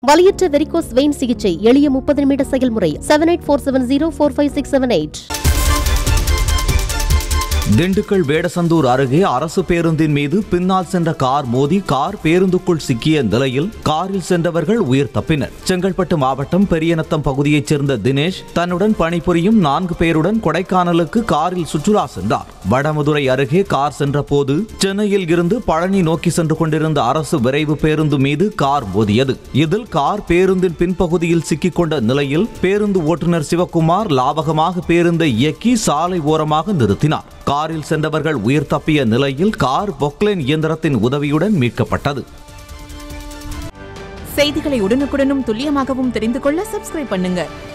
வலியற்ற varicose vein சிகிச்சை எளிய 30 நிமிட செயல்முறை 7847045678. திண்டுக்கல் வேடசந்தூர் அருகே அரசு பேருந்தின் மீது பின்னால் சென்ற கார் மோதி கார் பேருந்துக்குள் சிக்கிய நிலையில் காரில் சென்றவர்கள் உயிர் தப்பினர். செங்கல்பட்டு மாவட்டம் பெரியநத்தம் பகுதியைச் சேர்ந்த தினேஷ் தன்னுடன் பணிபுரியும் 4 பேருடன் கொடைக்கானலுக்கு காரில் சுற்றுலா சென்றார். வடமதுரை அருகே கார் சென்ற போது சென்னையில் இருந்து பழனி நோக்கி சென்று கொண்டிருந்த அரசு விரைவு பேருந்து மீது கார் மோதியது. இதில் கார் பேருந்தின் பின்பகுதியில் சிக்கிக் கொண்ட நிலையில் பேருந்து ஓட்டுநர் சிவக்குமார் லாபகமாக பேருந்தை இயக்கி சாலை ஓரமாக நிறுத்தினார். காரில் சென்றவர்கள் உயிர் தப்பிய நிலையில் கார் பொக்லைன் இயந்திரத்தின் உதவியுடன் மீட்கப்பட்டது. செய்திகளை உடனுக்குடனும் துல்லியமாகவும் தெரிந்து கொள்ள சப்ஸ்கிரைப் பண்ணுங்க.